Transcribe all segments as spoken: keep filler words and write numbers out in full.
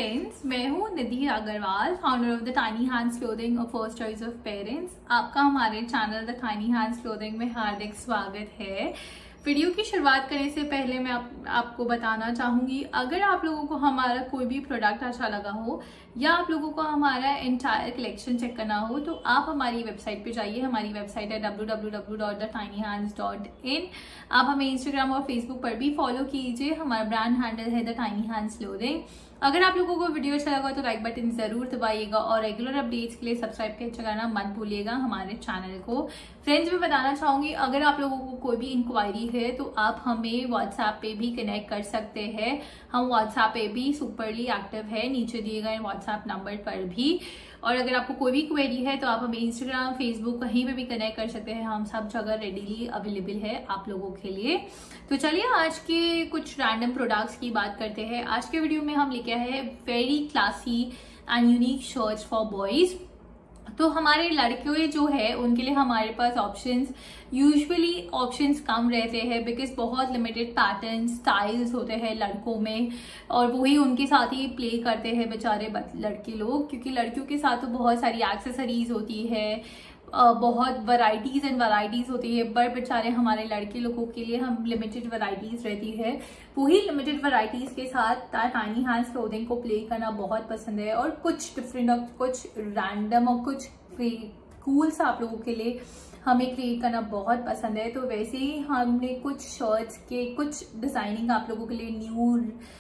Friends, मैं हूँ Nidhi Agrawal, founder of the tiny hands clothing और फर्स्ट चॉइस ऑफ पेरेंट्स। आपका हमारे channel the tiny hands clothing में हार्दिक स्वागत है। वीडियो की शुरुआत करने से पहले मैं आप, आपको बताना चाहूँगी, अगर आप लोगों को हमारा कोई भी प्रोडक्ट अच्छा लगा हो या आप लोगों को हमारा एंटायर कलेक्शन चेक करना हो तो आप हमारी वेबसाइट पे जाइए। हमारी वेबसाइट है W W W dot the tiny hands dot in. आप हमें इंस्टाग्राम और फेसबुक पर भी फॉलो कीजिए। हमारा ब्रांड हैंडल है द टाइनी हैंड्स क्लोथिंग। अगर आप लोगों को वीडियो अच्छा लगा तो लाइक बटन जरूर दबाइएगा और रेगुलर अपडेट्स के लिए सब्सक्राइब करना मत भूलिएगा हमारे चैनल को। फ्रेंड्स, मैं बताना चाहूंगी, अगर आप लोगों को कोई भी इंक्वायरी है तो आप हमें व्हाट्सएप पे भी कनेक्ट कर सकते हैं। हम व्हाट्सएप पे भी सुपरली एक्टिव है, नीचे दिए गए व्हाट्सएप नंबर पर भी। और अगर आपको कोई भी क्वेरी है तो आप हमें इंस्टाग्राम, फेसबुक कहीं पे भी कनेक्ट कर सकते हैं। हम सब जगह रेडीली अवेलेबल है आप लोगों के लिए। तो चलिए आज के कुछ रैंडम प्रोडक्ट्स की बात करते हैं। आज के वीडियो में हम लेके आए हैं very classy and unique shirts for boys. तो हमारे लड़के जो है उनके लिए हमारे पास ऑप्शंस यूजुअली ऑप्शंस कम रहते हैं, बिकॉज बहुत लिमिटेड पैटर्न स्टाइल्स होते हैं लड़कों में और वही उनके साथ ही प्ले करते हैं बेचारे लड़के लोग, क्योंकि लड़कियों के साथ तो बहुत सारी एक्सेसरीज होती है, बहुत वैरायटीज एंड वैरायटीज होती है, बट बेचारे हमारे लड़के लोगों के लिए हम लिमिटेड वैरायटीज रहती है। वही लिमिटेड वैरायटीज के साथ टाइनी हैंड्स क्लोथिंग को प्ले करना बहुत पसंद है और कुछ डिफरेंट और कुछ रैंडम और कुछ कूल सा आप लोगों के लिए हमें क्रिएट करना बहुत पसंद है। तो वैसे ही हमने कुछ शर्ट्स के कुछ डिजाइनिंग आप लोगों के लिए न्यू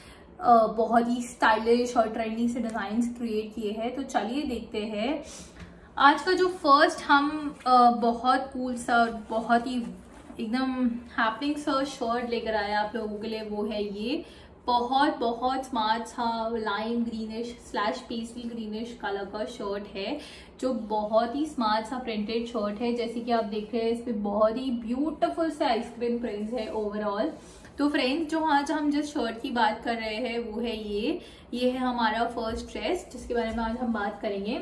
बहुत ही स्टाइलिश और ट्रेंडी से डिजाइन क्रिएट किए हैं। तो चलिए देखते हैं। आज का जो फर्स्ट हम uh, बहुत कूल सा बहुत ही एकदम हैपनिंग सा शर्ट लेकर आए आप लोगों के लिए, वो है ये बहुत बहुत स्मार्ट सा lime greenish slash pastel greenish colour का शर्ट है, जो बहुत ही स्मार्ट सा प्रिंटेड शर्ट है। जैसे कि आप देख रहे हैं, इस पे बहुत ही ब्यूटीफुल से आइसक्रीम प्रिंट्स है ओवरऑल। तो फ्रेंड्स, जो आज हम जिस शर्ट की बात कर रहे हैं वो है ये ये है हमारा फर्स्ट ड्रेस, जिसके बारे में आज हम बात करेंगे।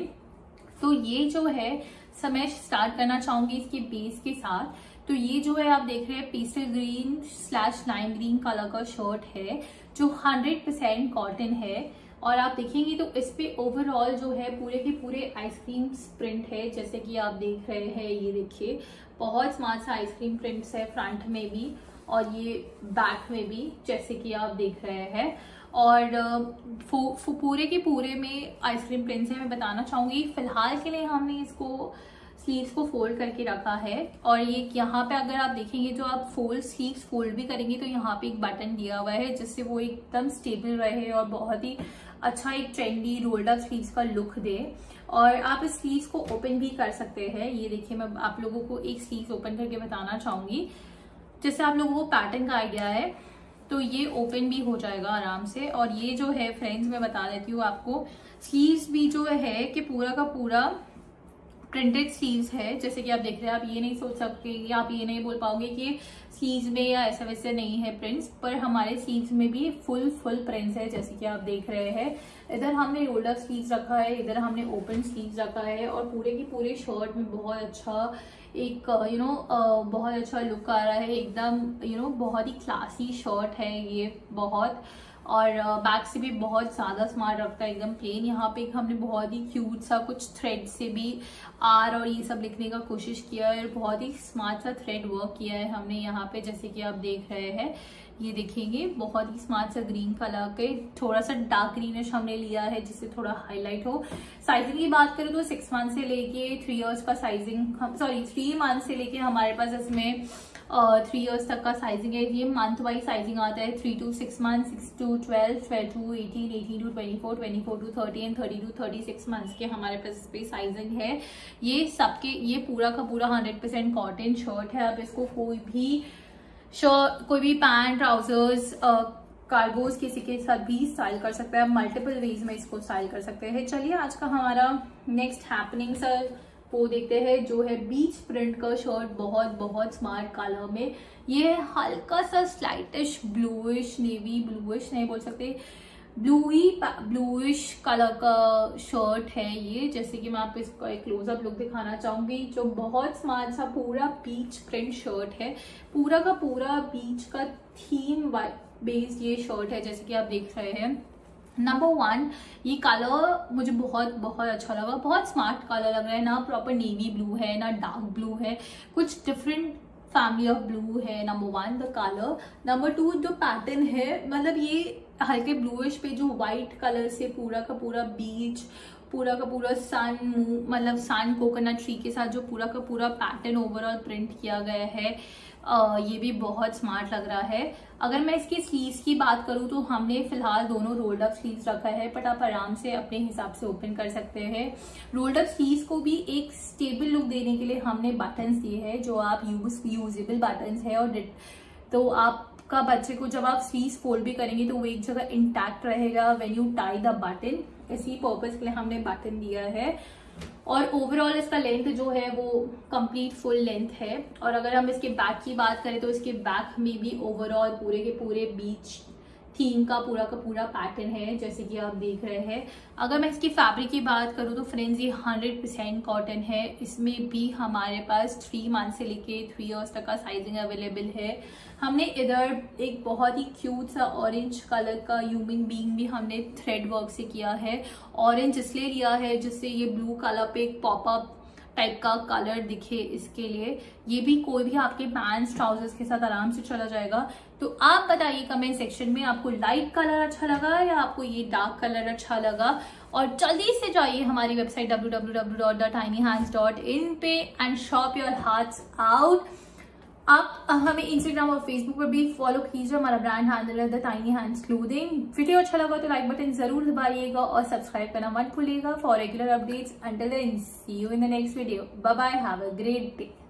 तो ये जो है समय स्टार्ट करना चाहूंगी इसके बेस के साथ। तो ये जो है आप देख रहे हैं pastel green slash lime green colour का शर्ट है, जो हंड्रेड परसेंट कॉटन है। और आप देखेंगे तो इस पे ओवरऑल जो है पूरे के पूरे आइसक्रीम प्रिंट है, जैसे कि आप देख रहे हैं। ये देखिए बहुत स्मार्ट सा आइसक्रीम प्रिंट्स है फ्रंट में भी और ये बैक में भी, जैसे कि आप देख रहे हैं। और फु, फु, पूरे के पूरे में आइसक्रीम प्रिंट्स है। मैं बताना चाहूंगी फिलहाल के लिए हमने इसको स्लीव्स को फोल्ड करके रखा है। और ये यहाँ पे अगर आप देखेंगे जो आप फोल्ड स्लीव्स फोल्ड भी करेंगे तो यहाँ पे एक बटन दिया हुआ है, जिससे वो एकदम स्टेबल रहे और बहुत ही अच्छा एक ट्रेंडी रोल्ड अप स्लीव्स का लुक दे। और आप इस स्लीव्स को ओपन भी कर सकते हैं। ये देखिए, मैं आप लोगों को एक स्लीव्स ओपन करके बताना चाहूंगी, जिससे आप लोगों को पैटर्न का आइडिया है। तो ये ओपन भी हो जाएगा आराम से। और ये जो है फ्रेंड्स, मैं बता देती हूँ आपको, स्लीव्स भी जो है कि पूरा का पूरा प्रिंटेड स्लीव्स है। जैसे कि आप देख रहे हैं, आप ये नहीं सोच सकते या आप ये नहीं बोल पाओगे कि स्लीव्स में या ऐसा वैसे नहीं है प्रिंट्स, पर हमारे स्लीव्स में भी फुल फुल प्रिंट्स है, जैसे कि आप देख रहे हैं। इधर हमने रोल्ड अप स्लीव्स रखा है, इधर हमने ओपन स्लीव्स रखा है और पूरे की पूरे शर्ट में बहुत अच्छा एक यू नो बहुत अच्छा लुक आ रहा है एकदम। यू नो बहुत ही क्लासी शर्ट है ये बहुत। और बैक से भी बहुत ज्यादा स्मार्ट रखता है, एकदम प्लेन। यहाँ पे हमने बहुत ही क्यूट सा कुछ थ्रेड से भी आर और ये सब लिखने का कोशिश किया है। बहुत ही स्मार्ट सा थ्रेड वर्क किया है हमने यहाँ पे, जैसे कि आप देख रहे हैं। ये देखेंगे बहुत ही स्मार्ट सा ग्रीन कलर के, थोड़ा सा डार्क ग्रीनिश हमने लिया है जिससे थोड़ा हाईलाइट हो। साइजिंग की बात करें तो सिक्स मंथ से लेके थ्री इयर्स का साइजिंग, सॉरी थ्री मंथ से लेके हमारे पास इसमें थ्री uh, इयर्स तक का साइजिंग है। ये मंथ वाइज साइजिंग आता है, three to six month, six to twelve, twelve to eighteen, eighteen to twenty four, twenty four to thirty and thirty to thirty six months के हमारे पास इस पे साइजिंग है। ये सबके ये पूरा का पूरा हंड्रेड परसेंट कॉटन शर्ट है। आप इसको कोई भी शर्ट, कोई भी पैंट, ट्राउजर्स, कार्गोज किसी के साथ भी स्टाइल कर सकते हैं। आप मल्टीपल वेज में इसको स्टाइल कर सकते हैं। चलिए आज का हमारा नेक्स्ट हैपनिंग सर वो देखते हैं, जो है बीच प्रिंट का शर्ट, बहुत बहुत स्मार्ट कलर में। ये हल्का सा स्लाइटिश ब्लूइश, नेवी ब्लूइश नहीं बोल सकते, ब्लूई ब्लूइश कलर का शर्ट है ये। जैसे कि मैं आपको इसका एक क्लोजअप लुक दिखाना चाहूंगी, जो बहुत स्मार्ट सा पूरा बीच प्रिंट शर्ट है। पूरा का पूरा बीच का थीम बेस्ड ये शर्ट है, जैसे कि आप देख रहे हैं। नंबर वन, ये कलर मुझे बहुत बहुत अच्छा लगा, बहुत स्मार्ट कलर लग रहा है ना, प्रॉपर नेवी ब्लू है ना डार्क ब्लू है, कुछ डिफरेंट फैमिली ऑफ ब्लू है। Number one the colour. Number two जो पैटर्न है, मतलब ये हल्के ब्लूइश पे जो वाइट कलर से पूरा का पूरा बीच, पूरा का पूरा सन, मतलब सन कोकोनट ट्री के साथ जो पूरा का पूरा पैटर्न ओवरऑल प्रिंट किया गया है, Uh, ये भी बहुत स्मार्ट लग रहा है। अगर मैं इसकी स्लीव्स की बात करूँ तो हमने फिलहाल दोनों रोल्ड अप स्लीव्स रखा है, बट आप आराम से अपने हिसाब से ओपन कर सकते हैं। रोल्ड अप स्लीव्स को भी एक स्टेबल लुक देने के लिए हमने बटन्स दिए हैं जो आप यूज यूजेबल बटन्स है, और तो आपका बच्चे को जब आप स्लीव्स फोल्ड भी करेंगे तो वो एक जगह इंटैक्ट रहेगा when you tie the button. इसी पर्पज के लिए हमने बटन दिया है। और ओवरऑल इसका लेंथ जो है वो कंप्लीट फुल लेंथ है। और अगर हम इसके बैक की बात करें तो इसके बैक में भी ओवरऑल पूरे के पूरे बीच थीम का पूरा का पूरा पैटर्न है, जैसे कि आप देख रहे हैं। अगर मैं इसकी फैब्रिक की बात करूँ तो फ्रेंड्स ये हंड्रेड परसेंट कॉटन है। इसमें भी हमारे पास थ्री मंथ से लेके थ्री इयर्स तक का साइजिंग अवेलेबल है। हमने इधर एक बहुत ही क्यूट सा ऑरेंज कलर का ह्यूमन बीइंग भी हमने थ्रेड वर्क से किया है। ऑरेंज इसलिए लिया है जिससे ये ब्लू कलर पे एक पॉपअप टाइप का कलर दिखे, इसके लिए। ये भी कोई भी आपके पैंट्स ट्राउजर्स के साथ आराम से चला जाएगा। तो आप बताइए कमेंट सेक्शन में आपको लाइट कलर अच्छा लगा या आपको ये डार्क कलर अच्छा लगा। और जल्दी से जाइए हमारी website W W W dot the tiny hands dot in पे and shop your hearts out. आप हमें इंस्टाग्राम और फेसबुक पर भी फॉलो कीजिए, हमारा ब्रांड हैंडल है the tiny hands clothing. Video अच्छा लगा तो लाइक बटन जरूर दबाइएगा और सब्सक्राइब करना मत भूलिएगा for regular updates. Until then see you in the next video. Bye bye, have a great day.